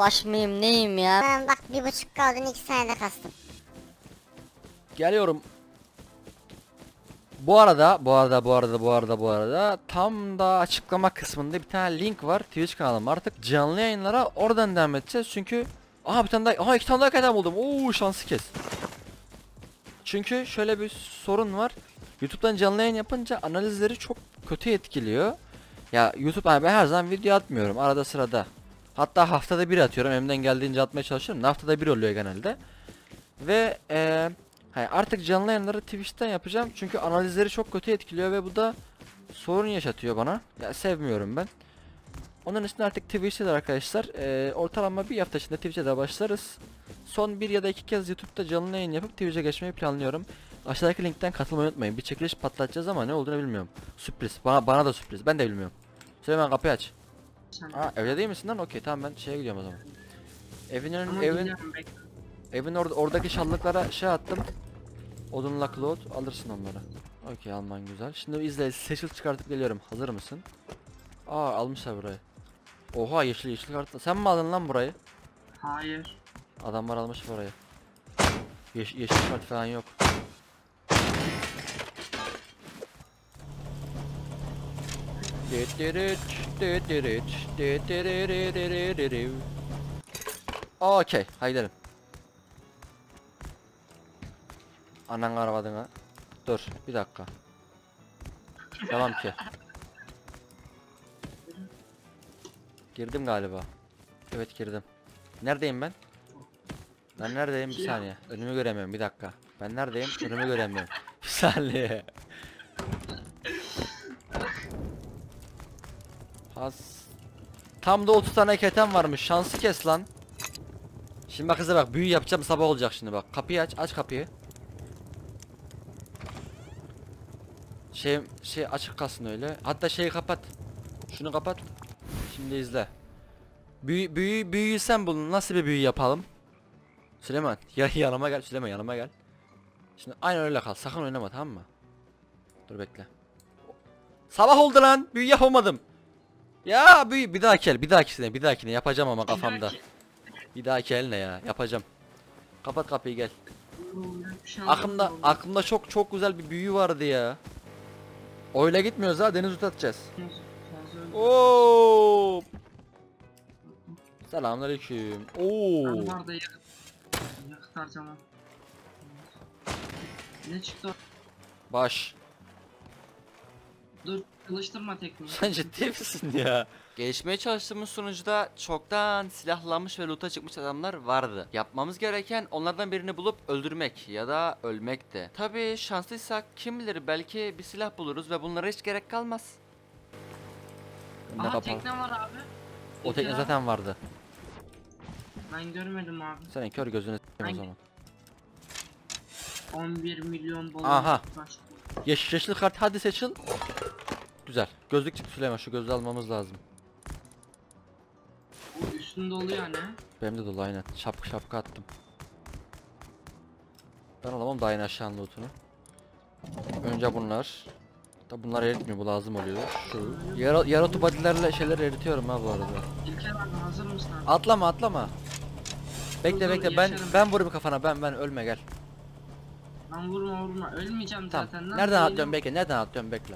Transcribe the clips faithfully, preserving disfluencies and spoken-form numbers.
Savaş mıyım neyim ya? Ben bak bir buçuk kaldın iki saniyede kastım. Geliyorum. Bu arada, bu arada, bu arada, bu arada, bu arada tam da açıklama kısmında bir tane link var. Twitch kanalım, artık canlı yayınlara oradan devam edeceğiz. Çünkü aha bir tane daha, aha iki tane daha kaydan buldum. Oo şansı kes. Çünkü şöyle bir sorun var. YouTube'dan canlı yayın yapınca analizleri çok kötü etkiliyor. Ya YouTube, yani ben her zaman video atmıyorum, arada sırada. Hatta haftada bir atıyorum, elimden geldiğince atmaya çalışıyorum. Haftada bir oluyor genelde. Ve eee Hayır, artık canlı yayınları Twitch'ten yapacağım çünkü analizleri çok kötü etkiliyor ve bu da sorun yaşatıyor bana. Ya sevmiyorum ben. Onun için artık Twitch'te de arkadaşlar e, ortalama bir hafta içinde Twitch'e de başlarız. Son bir ya da iki kez YouTube'da canlı yayın yapıp Twitch'e geçmeyi planlıyorum. Aşağıdaki linkten katılmayı unutmayın. Bir çekiliş patlatacağız ama ne olduğunu bilmiyorum. Sürpriz. Bana bana da sürpriz. Ben de bilmiyorum. Süleyman kapıyı aç. Aa, evde değil misin lan? Okey, tamam, ben şeye gidiyorum o zaman. Evin önün, evin evin orada oradaki şallıklara şey attım. Odunla Cloud alırsın onları. Okey, alman güzel. Şimdi izle, seçil çıkartıp geliyorum. Hazır mısın? Aa, almışlar burayı. Oha, yeşil yeşil kartla. Sen mi aldın lan burayı? Hayır. Adamlar almış burayı. Yeş yeşil kart falan yok. Okey, haydi gidelim. Anan arabadına. Dur bir dakika. Tamam ki. Girdim galiba. Evet, girdim. Neredeyim ben? Ben neredeyim? Bir saniye. Önümü göremiyorum, bir dakika. Ben neredeyim? Önümü göremiyorum. Bir saniye. Has. Tam da otuz tane keten varmış. Şansı kes lan. Şimdi bak kıza bak, büyü yapacağım, sabah olacak şimdi bak. Kapıyı aç, aç kapıyı. Şey şey açık kalsın öyle. Hatta şeyi kapat. Şunu kapat. Şimdi izle. Büyü büyü büyüyü sen bulun. Nasıl bir büyü yapalım? Süleyman, ya yanıma gel, Süleyman yanıma gel. Şimdi aynen öyle kal. Sakın oynama, tamam mı? Dur bekle. Sabah oldu lan. Büyü yapamadım. Ya büyü bir dahaki el, bir dahakisine, bir dahakine yapacağım ama kafamda. Bir dahaki el ne ya? Yapacağım. Kapat kapıyı, gel. Aklımda aklımda çok çok güzel bir büyü vardı ya. Öyle gitmiyoruz ha, deniz tutatacağız. Oo. Selamünaleyküm. Oo. Ben var da yakıt, yakıt harcamam. Ne çıktı? Baş. Dur, kılıçtırma tekniği. Sen ciddi misin ya? Gelişmeye çalıştığımız sonucuda çoktan silahlanmış ve loot'a çıkmış adamlar vardı. Yapmamız gereken onlardan birini bulup öldürmek ya da ölmek de. Tabii şanslıysak kim bilir, belki bir silah buluruz ve bunlara hiç gerek kalmaz. Aha, kapalı. Tekne var abi. O tekne zaten vardı. Ben görmedim abi. Senin kör gözüne s**eyim o zaman. on bir milyon balon. Aha. Yeş yeşil kart, hadi seçil. Güzel. Gözlük çıktı Süleyman, şu gözlüğü almamız lazım. Bu üstünde oluyor ne? Benim de dolu aynen. Şapka şapka attım. Ben alamam daha yeni aşağının lootunu. Önce bunlar. Da bunlar eritmiyor, bu lazım oluyor. Şu yara yaratu body'lerle şeyler eritiyorum ha bu arada. İlker abi hazır mısın abi? Atlama atlama. Bekle Dur, bekle, dur, ben yaşarım. ben vurayım kafana, ben ben ölme gel. Lan vurma vurma, ölmeyeceğim Tamam. zaten. Lan Nereden değilim. atlıyorum, bekle, nereden atlıyorum, bekle.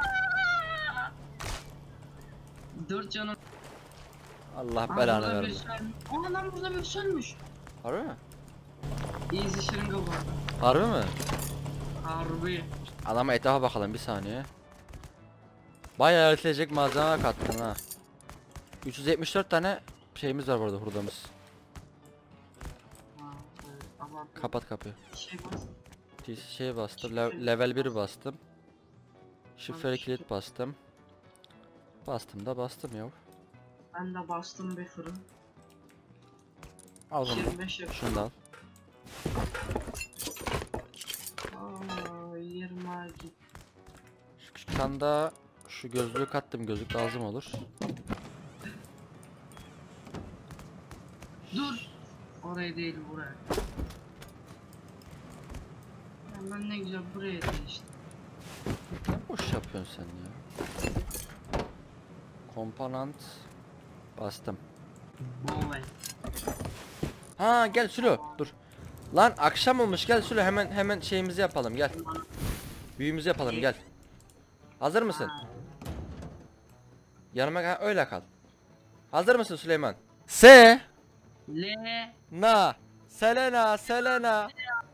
Dört canım. Allah Aa, belanı burada verme. birisi ölmüş. Aa lan burada birisi ölmüş. Harbi mi? Easy şırınga bu arada. Harbi mi? Harbi. Adama etrafa bakalım bir saniye. Bayağı eritilecek malzeme kattın ha. üç yüz yetmiş dört tane şeyimiz var burada, hurdamız. Aa, evet, abartma. Kapat kapıyı. Şey bas. Şey bastım, le level bir bastım. Şifreli kilit bastım. Bastım da bastım ya. Ben de bastım bir fırın. Al bunu. yirmi beş yapıyor. Şunu da al. Aa, yirmi git. Şu kanda şu gözlüğü kattım, gözlük lazım olur. Dur. Oraya değil buraya. Ya ben ne güzel buraya değiştim. Ne boş yapıyorsun sen ya? Komponent bastım. Bowen. Ha gel Sülo dur. Lan akşam olmuş gel Sülo hemen hemen şeyimizi yapalım gel. Büyümüzü yapalım gel. Hazır mısın? Yanıma gel öyle kal. Hazır mısın Süleyman? Se Le. na Selena Selena.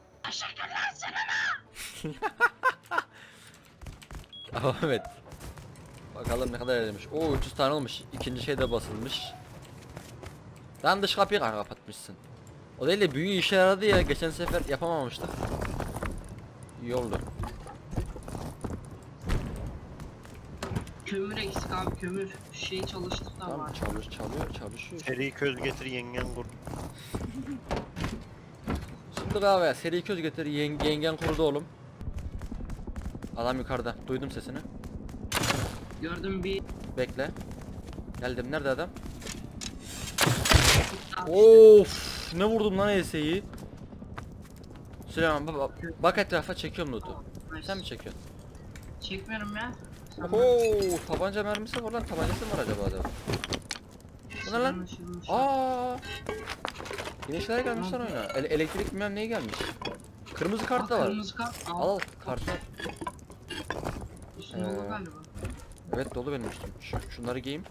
Evet. Bakalım ne kadar elemiş. Oo üç yüz tane olmuş. İkinci şey de basılmış. Lan dış kapıyı kapatmışsın. O değil de büyü işe yaradı ya. Geçen sefer yapamamıştık. İyi oldu. Kömür eksik abi kömür. Şey çalıştık da Tamam var. çalış çalıyor çalışıyor. Seri köz getir yengen kur. Şimdi kahve seri köz getir yeng yengen kurudu oğlum. Adam yukarıda. Duydum sesini. Gördüm bir. Bekle. Geldim. Nerede adam? Abi Of, ne vurdum lan Ese'yi. Süleyman bak, bak etrafa çekiyorum loot'u. işte. Sen mi çekiyorsun? Çekmiyorum ya. Sen Oho, tabanca mermisi var lan. Tabancası mı var acaba adam? Bu ne lan? Anlaşılmış. Aa! Yine şeyler gelmiş lan oyuna. Ele elektrik bilmem neye gelmiş. Kırmızı kart da Aa, var. Kırmızı kart. Al al kartı. Üstünde bu Ee, galiba. Evet dolu benim üstüm. Şu, şunları giyeyim.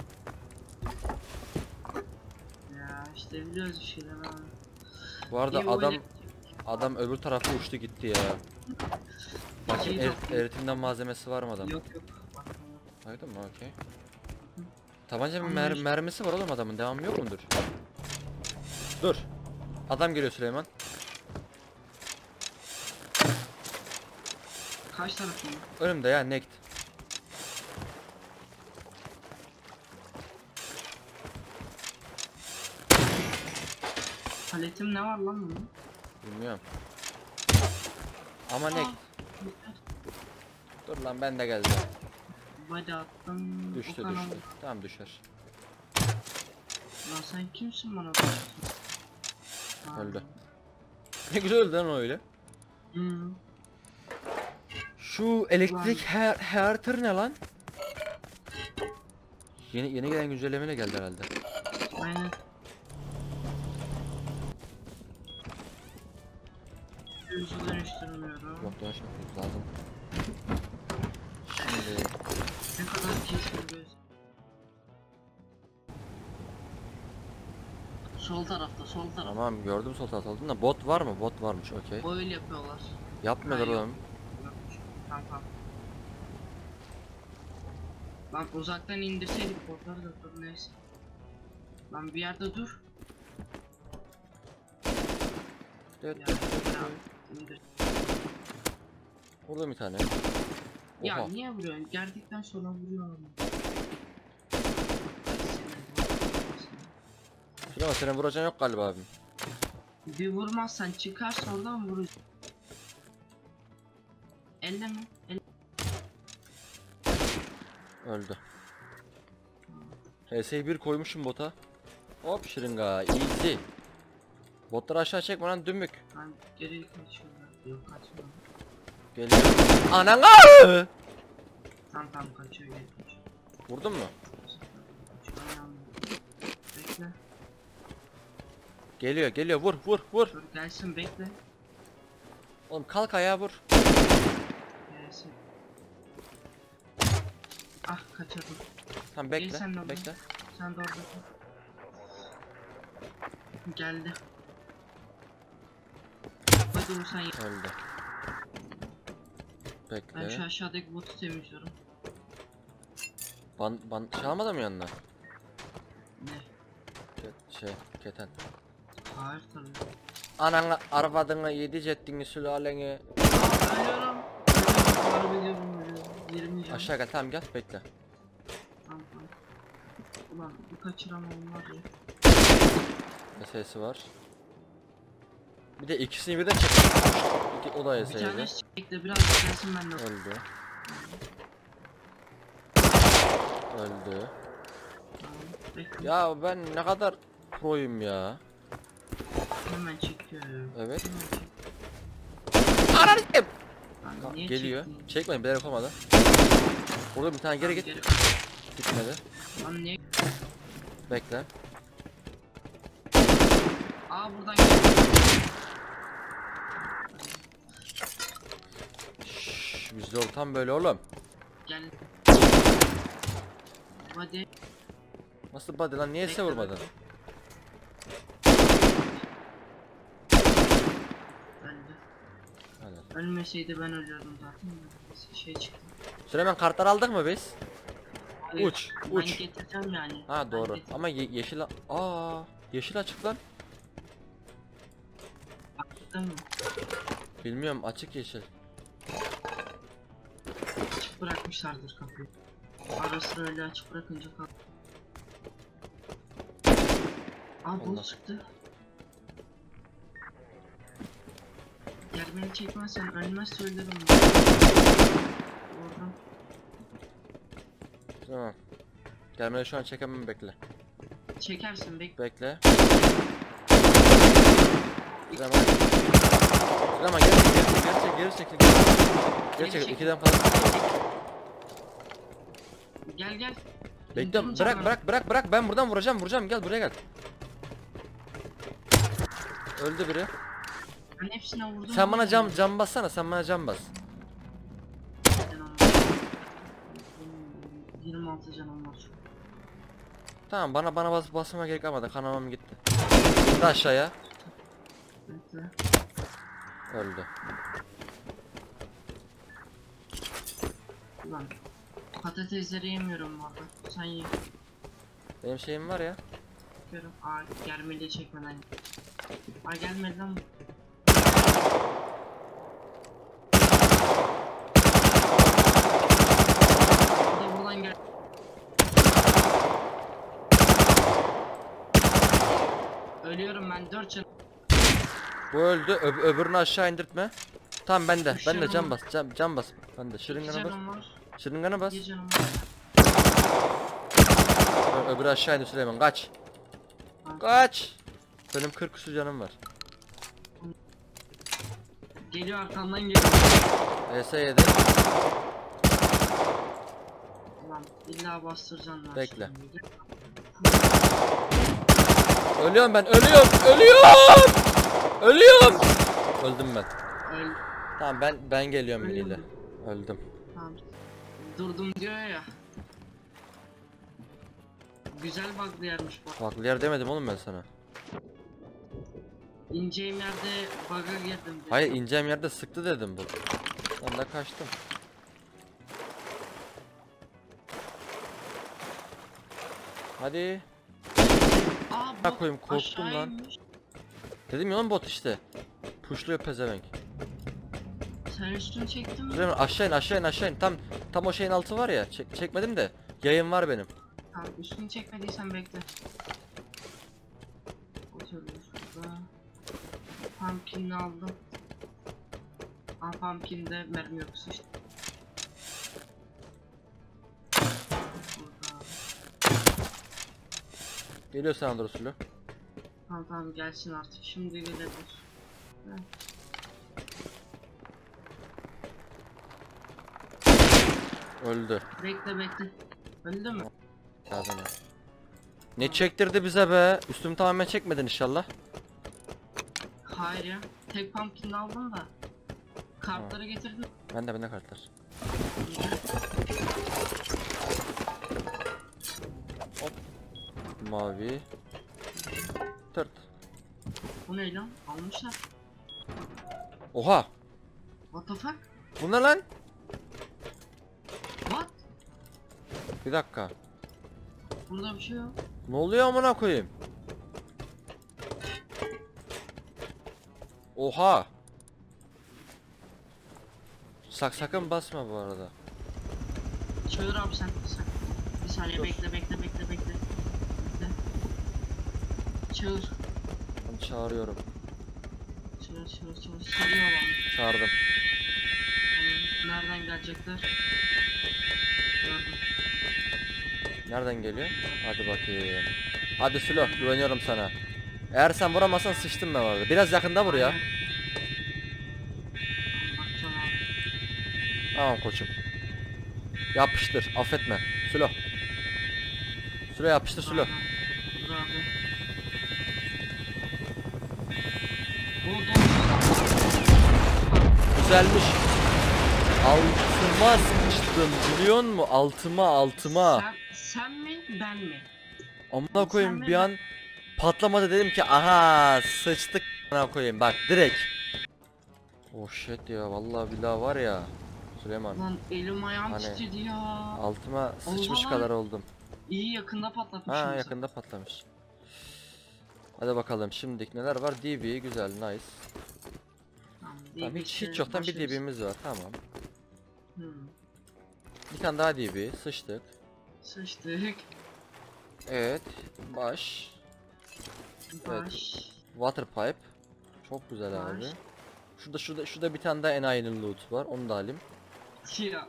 Ya işte biliyoruz bir şeyler abi. Bu arada İyi, o adam elek- adam öbür tarafa uçtu gitti ya. Bakayım Şey er, yok. eritimden malzemesi var mı adam? Yok yok. Bak, Aydın mı? Okey. Tabanca bir Ama mer işte- mermisi var oğlum adamın. Devamı yok mudur? Dur. Adam geliyor Süleyman. Kaç tarafı mı? Önümde ya Nekt. Paletim ne var lan bunun? Bilmiyorum. Ama Nekt. Dur lan ben de geldim. Body attım. Düştü Okan düştü. aldı. Tamam düşer. Lan sen kimsin bana diyorsun? Ha. Öldü. Ne güzel öldü lan o öyle. Hı. Şu elektrik her hertır ne lan? Yeni yeni gelen güncellemeyle geldi herhalde. Aynen. Yüzü dönüştürmüyorum. Yok dönüşmemiz lazım. Şimdi Ne kadar keskin göz. Sol tarafta, sol tarafta. tamam gördüm sol tarafta oldum da bot var mı? Bot varmış okey. Öyle yapıyorlar. Yapmıyorlar Ha, yok. oğlum. Yokmuş. Tamam tamam. Lan uzaktan indirseydik botları da dur neyse. Lan bir yerde dur. Evet, Ya, evet, evet, ya, evet. indir. Burada bir tane. Ya Oha. niye vuruyorsun? Geldikten sonra vuruyorum. Süleyman senin vuracağın yok galiba abim. Bir vurmazsan çıkarsa oradan vurursun. Elle mi? Elle. Öldü. H S'yi bir koymuşum bota. Hop şırınga easy. Botları aşağı çekme lan dümbük. Ben geri kaçıyorum. Yok kaçmam. Geliyor. Anana! Tam tam kaçıyor geri kaçıyor. Vurdun mu? Kaçıyor ayağım. Bekle. Geliyor geliyor vur vur vur. Dur gelsin bekle. Oğlum kalk ayağa vur. Gelsin. Ah kaçırdım. Tamam Gel bekle sen de bekle. Sen de orada dur. Geldi. Hadi vursan ya. Öldü. Ben Bekle. şu aşağıdaki botu temizliyorum. Ban ban şey almadın mı yanına? Ne? Ke şey keten. Hayır tabii. Ananı arvadını yedi cettini sülaleni. Aa ölüyorum. Harbi diyorum ölüyorum. Yirmi can. Aşağı gel tamam gel bekle. Tamam tamam. Ulan bu kaçıramam var ya. Sesi var. Bir de ikisini birden çek. İki, o da Bir eseydi. tanesi çekti biraz gelsin ben de. Öldü. Öldü. Tamam. Bekle. Ya ben ne kadar proyum ya. Hemen çekiyor ya. Evet. Hemen çek- Ananı Lan niye geliyor. çektin? Çekmeyin bilerek olmadı. Burada bir tane geri Lan git. geri- Gitmedi. Lan niye? Bekle. Aa buradan geliyor. Şşş, bizde ortam böyle oğlum. Gel. Hadi. Nasıl body lan, niye Bekle, vurmadın? bekle. Öldü. Hadi. Ölmeseydi ben ölüyordum zaten. Şey çıktı. Süleyman kartlar aldık mı biz? Hayır, Uç, ben uç. getireceğim yani. Ha Ben doğru. getir- Ama ye yeşil a- aa yeşil açık lan. Baktın mı? Bilmiyorum, açık yeşil. Açık bırakmışlardır kapıyı. Ara sıra öyle açık bırakınca kal. Aa Allah. bul çıktı. Gel beni çekmezsen ölmez söylerim. Oradan. Tamam. Gelmeni şu an çekemem, bekle. Çekersin bek. Bekle. Süleyman. Süleyman geri çek, geri çek, geri çek, geri çek. Geri çek, çek. ikiden fazla. Gel gel. Bekliyorum, İndireceğim bırak ben. bırak bırak bırak, ben buradan vuracağım vuracağım, gel buraya gel. Öldü biri. Ben hepsine vurdum. Sen bana ama cam cam bassana, sen bana cam bas. canım var. yirmi altı canım var. Tamam, bana bana bas basmama gerek kalmadı, kanamam gitti. Şimdi aşağıya. Bekle. Öldü. Ulan. Patatesleri yemiyorum bu arada. Sen ye. Benim şeyim var ya. Bakıyorum. Aa gelmedi çekmeden. Aa gelmedi lan bu. Bu da buradan gel. Ölüyorum ben dört can. Bu öldü. Öb öbürünü aşağı indirtme. Tamam, ben de. Üç Ben de canım cam var. bas. Cam, cam bas. Ben de iki şırıngana bas. canım var. Şırıngana bas. Bir canım var. Ö öbürü aşağı indi Süleyman. Kaç. Tamam. Kaç. Benim kırk küsur canım var. Geliyor arkamdan geliyor. E S yedi. Ulan illa bastıracaksın lan. Bekle. şimdi. Ölüyorum ben. Ölüyorum. Ölüyorum. Ölüyorum. Öldüm ben. Öl. Tamam, ben ben geliyorum Ölüyor miniyle. mu? Öldüm. Tamam. Durdum diyor ya. Güzel bug'lı yermiş bu. Farklı yer demedim oğlum ben sana. İneceğim yerde bug'a girdim diyor. Hayır, ineceğim yerde sıktı dedim bu. Ben de kaçtım. Hadi. Aa Ya bot koyayım, korktum aşağı lan. inmiş. Dedim ya oğlum, bot işte. Puşluyor pezevenk. Sen üstünü çektin mi? Süleyman aşağı in, aşağı in, aşağı in. Tam tam o şeyin altı var ya. Çek, çekmedim de. Yayın var benim. Tamam üstünü çekmediysen bekle. Oturuyor şurada. Pumpkin'i aldım. Aa pumpkin'de mermi yok işte. Burada. Geliyor sana doğru Sülü. Tamam tamam gelsin artık şimdi gelebilir. Heh. Öldü. Bekle bekle. Öldü mü? Ağzına. Ne çektirdi bize be? Üstümü tamamen çekmedin inşallah. Hayır ya. Tek pumpkin'i aldım da. Kartları getirdim. Ben de bende kartlar. Hop. Mavi. Tırt. Bu ne lan? Almışlar. Oha. What the fuck? Bu ne lan? What? Bir dakika. Burada bir şey yok. Ne oluyor amına koyayım? Oha. Sak sakın basma bu arada. Çağır abi sen. sen. Bir saniye Dur. bekle bekle bekle bekle. Bekle. Çağır. Ben çağırıyorum. Çağır çağır çağır. Sarıyor lan. Çağırdım. Tamam. Nereden gelecekler? Gördüm. Nereden geliyor? Hadi bakayım. Hadi Sülo, güveniyorum sana. Eğer sen vuramazsan sıçtım ben orada. Biraz yakında vur ya. Aynen. Bakacağım abi. Tamam koçum. Yapıştır, affetme. Sülo. Sülo yapıştır Sülo. Dur abi. güzelmiş. Altıma sıçtım biliyor musun? Altıma altıma. Sen, sen mi ben mi? Amına koyayım Sen bir mi an patlamadı dedim ki aha sıçtık amına koyayım bak direkt. Oh shit ya vallahi billahi var ya Süleyman. Lan elim ayağım Hani- titredi ya. Altıma sıçmış Allah. kadar oldum. İyi yakında patlatmışım. Ha yakında patlamış. Hadi bakalım şimdilik neler var? D B güzel nice. Tamam, Tamam, hiç şey hiç yoktan bir başarısız. D B'miz var tamam. Hmm. Bir tane daha D B sıçtık. Sıçtık. Evet baş. Baş. Water pipe. Çok güzel Baş. abi. Şurada şurada şurada bir tane daha enayinin loot var onu da alayım. Ya.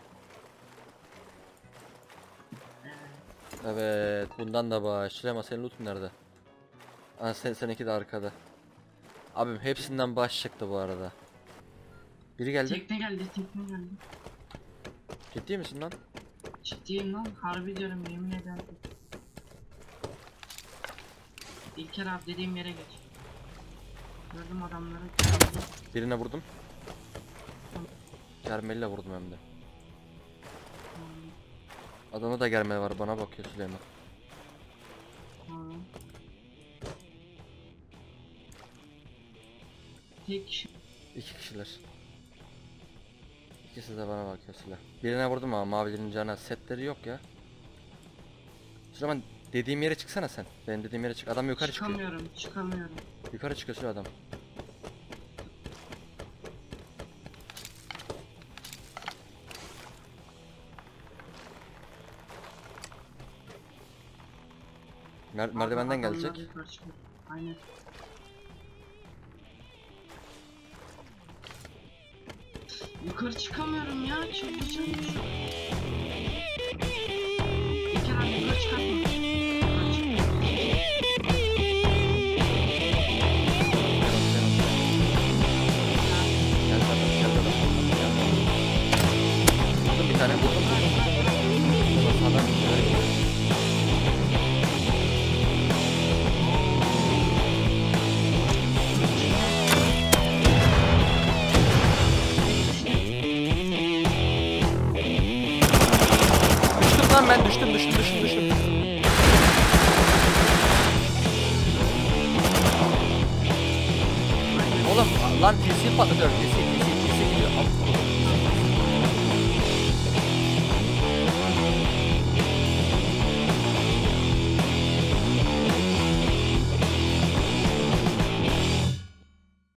Evet bundan da baş. Süleyman senin lootun nerede? Aa sen, seninki de arkada. Abim hepsinden baş çıktı bu arada. Biri geldi. Tekne geldi, tekne geldi. Ciddi misin lan? Ciddiyim lan, harbi diyorum, yemin ederim. İlker abi dediğim yere geç. Gördüm adamları. Geldi. Birine vurdum. Germeliyle vurdum hem de. Hmm, Adamda da germe var bana bakıyor Süleyman. hmm. Tek kişi. İki kişiler. İkisi de bana bakıyor silah. Birine vurdum ama mavilerin canına setleri yok ya. Süleyman dediğim yere çıksana sen. Benim dediğim yere çık. Adam yukarı çıkıyor. Çıkamıyorum, çıkamıyorum. Yukarı çıkıyor Süleyman adam. Mer merdivenden Adamlar gelecek. yukarı çıkıyor. Aynen. Yukarı çıkamıyorum ya, çıldıracağım. İlker abi yukarı çıkartma. Yukarı çık. Gel bakalım, gel bakalım, gel bakalım. Vurdum bir tane, vurdum, vurdum, vurdum, vurdum. Sağdan bir şeyler geliyor. Düştüm lan ben, düştüm, düştüm, düştüm, düştüm. Oğlum lan T C patlatıyor, T C, T C, T C gidiyor. Al.